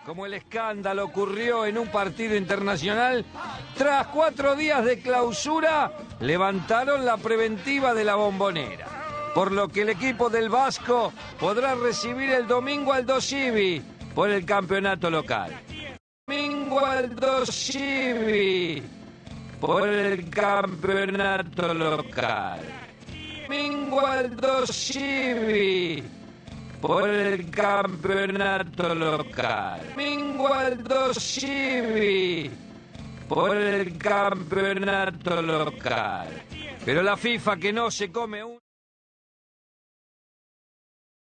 como el escándalo ocurrió en un partido internacional, tras 4 días de clausura, levantaron la preventiva de la Bombonera, por lo que el equipo del Vasco podrá recibir el domingo Aldo Civi por el campeonato local. Domingo Aldo Civi por el campeonato local. Domingo Aldo Civi por el campeonato local. Domingo Aldo Civi por el campeonato local. Pero la FIFA que no se come un...